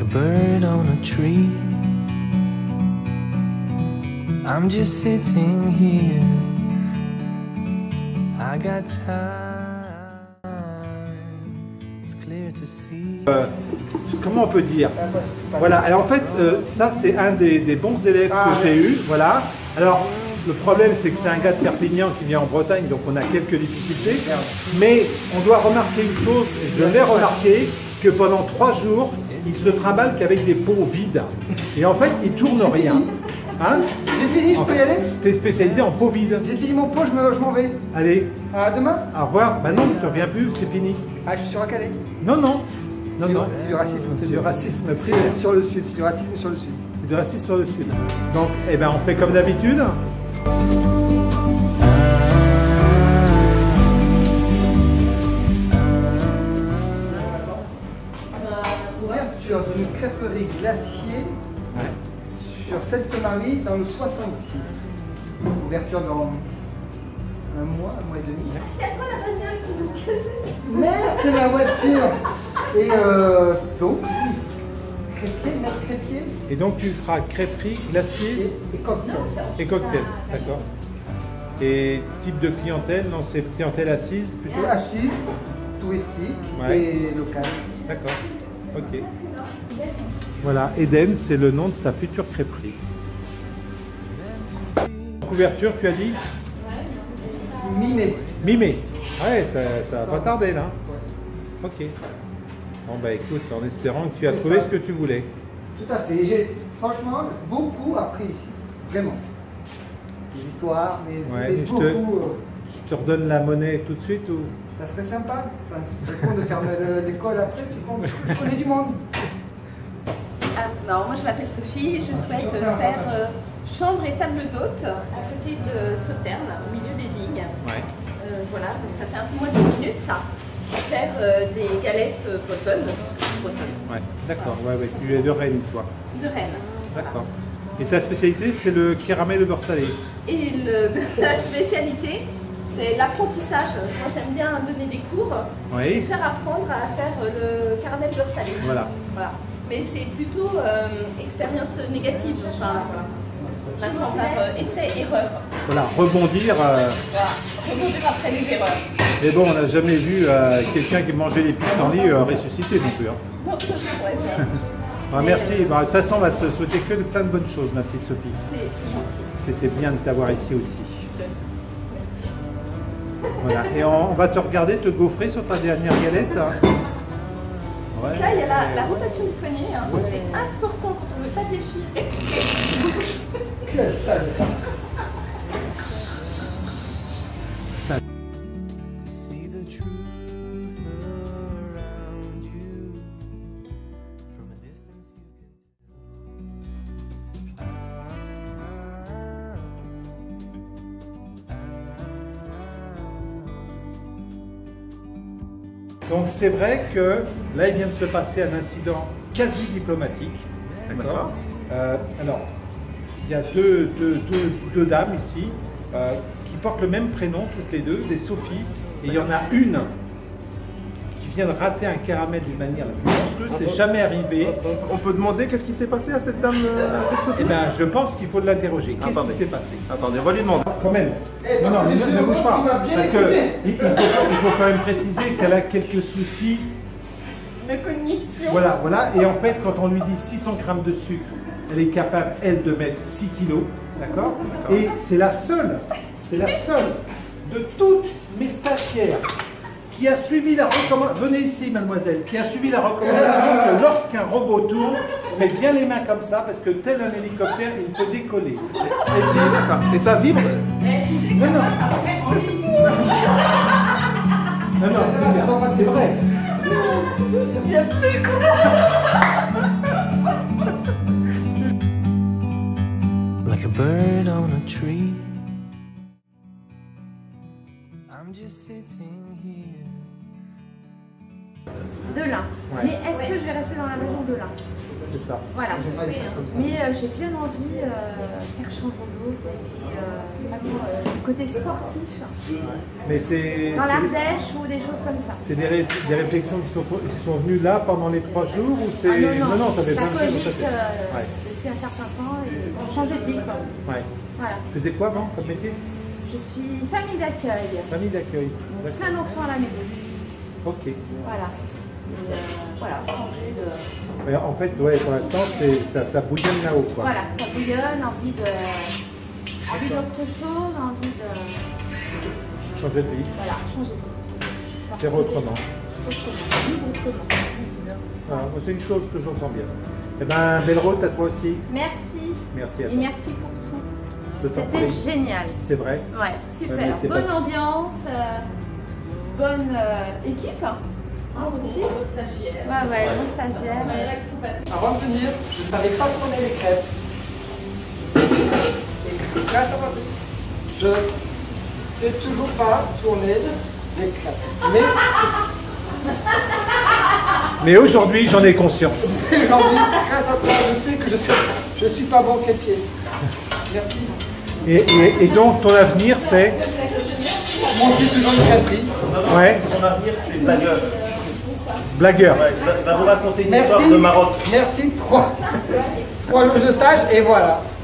bird on a tree. I'm just sitting here. I got time. It's clear to see. Comment on peut dire? Voilà, alors en fait, ça c'est un des bons élèves que j'ai eu. Voilà. Alors, le problème c'est que c'est un gars de Perpignan qui vient en Bretagne, donc on a quelques difficultés. Mais on doit remarquer une chose, je l'ai remarqué, que pendant 3 jours, il se trimballe qu'avec des pots vides. Et en fait, il tourne rien. Hein? J'ai fini, je peux y aller? Tu es spécialisé en pot vide. J'ai fini mon pot, je m'en vais. Allez. À demain? Au revoir. Bah non, tu reviens plus, c'est fini. Ah, je suis sur un Calais. Non, non. Non, non. C'est du racisme. C'est du racisme. C'est sur le sud, c'est du racisme sur le sud. C'est du racisme sur le sud. Donc, eh ben, on fait comme d'habitude. Ouverture d'une crêperie glacier sur Sainte-Marie dans le 66. Ouverture dans un mois et demi. C'est à toi la bagnole qui ont cassé. Merde, c'est ma voiture. Et donc, crêpier, maître crêpier. Et donc, tu feras crêperie, glacier Et cocktail. et cocktail. D'accord. Et type de clientèle? Non, c'est clientèle assise plutôt? Assise, touristique et locale. D'accord. Ok. Voilà, Eden, c'est le nom de sa future crêperie. Couverture, tu as dit? Mi-mai. Mi-mai. Ouais, ça va pas tarder là. Ok. Bon bah écoute, en espérant que tu as trouvé ce que tu voulais. Tout à fait. J'ai franchement beaucoup appris ici. Vraiment. Des histoires, mais beaucoup. Je te redonne la monnaie tout de suite ou? Ça serait sympa. Enfin, c'est con de fermer l'école après, tu connais du monde. Alors, moi je m'appelle Sophie, je souhaite faire chambre et table d'hôte à côté de Sauternes, au milieu des vignes. Ouais. Voilà, donc ça fait un peu moins de 10 minutes ça. Faire des galettes bretonnes, parce que je suis bretonne. Ouais, d'accord, ouais, tu es de Rennes toi. De Rennes. D'accord. Et ta spécialité c'est le caramel au beurre salé? Et la spécialité, c'est l'apprentissage. Moi j'aime bien donner des cours, Oui. c'est faire apprendre à faire le caramel beurre salé. Voilà. Mais c'est plutôt expérience négative. Enfin, voilà. Maintenant par essai-erreur. Voilà, rebondir. Voilà. Rebondir après les erreurs. Mais bon, on n'a jamais vu quelqu'un qui mangeait les pissenlits ressusciter non plus. Hein. Non, ça, je pourrais dire. Bah, merci. Bah, de toute façon, on va te souhaiter que de plein de bonnes choses, ma petite Sophie. C'est gentil. C'était bien de t'avoir ici aussi. Voilà. Et on va te regarder te gaufrer sur ta dernière galette. Hein. Ouais. Donc là, il y a la rotation du poignet. Hein. C'est important pour ne pas déchirer. Quelle salle. To see the truth around you. From a distance you can Donc c'est vrai que là, il vient de se passer un incident quasi diplomatique. D'accord. Alors, il y a deux dames ici qui portent le même prénom, toutes les deux, des Sophie. Et il y en a une qui vient de rater un caramel d'une manière la plus monstrueuse, c'est jamais arrivé. On peut demander qu'est-ce qui s'est passé à cette dame, à cette Sophie? Eh bien, je pense qu'il faut l'interroger. Qu'est-ce qui s'est passé? Attendez, on va lui demander. Quand même. Non, ne bouge pas. Parce qu'il faut quand même préciser qu'elle a quelques soucis. De cognition. Voilà. Et en fait, quand on lui dit 600 grammes de sucre, elle est capable, elle, de mettre 6 kilos. D'accord. Et c'est la seule de toutes mes stagiaires qui a suivi la recommandation. Venez ici, mademoiselle, qui a suivi la recommandation que lorsqu'un robot tourne, on met bien les mains comme ça, parce que tel un hélicoptère, il peut décoller. Et ça vibre? Non, c'est vrai. Je me souviens plus quoi. like a bird on a tree. I'm just sitting here. De l'Ain. Ouais. Mais est-ce que je vais rester dans la région de l'Ain? C'est ça. Voilà. C'est pas du tout comme ça. Mais j'ai bien envie de faire chambre d'hôte, vraiment côté sportif, Mais c'est dans l'Ardèche ou des choses comme ça. c'est des réflexions qui sont venues là pendant les 3 jours ou c'est... Ah non, ça fait ça 20 jours. cogite Ouais. depuis un certain temps et pour changer de vie. Quoi. Ouais. Voilà. Tu faisais quoi avant, comme métier? Je suis famille d'accueil. Famille d'accueil. D'accord. Plein d'enfants à la maison. Ok. Voilà. Et, voilà, changer de. Mais en fait, ouais, pour l'instant, ça bouillonne là-haut, quoi. Voilà, ça bouillonne, envie d'autre chose, envie de. Changer de vie, Voilà, changer de vie. faire autrement. Vivre autrement. Voilà, moi, c'est une chose que j'entends bien. Eh ben, belle route à toi aussi. Merci. Merci à Et toi. merci pour tout. Je t'en C'était prie. génial. C'est vrai. Ouais, super. Ouais, mais c'est Bonne pas- ambiance, bonne équipe. Aussi. Ouais, ouais, bon stagiaire. Avant de venir, je ne savais pas tourner les crêpes. Et grâce à moi, je ne sais toujours pas tourner les crêpes. Mais aujourd'hui, j'en ai conscience. Mais aujourd'hui, grâce à toi, je sais que je suis pas bon pied. Merci. Et donc, ton avenir, c'est... Monter toujours une crêperie. Ouais, Ton avenir, c'est blagueur. blagueur. Ouais, va vous raconter une Merci. histoire de Maroc. Merci. 3 jours de stage et voilà.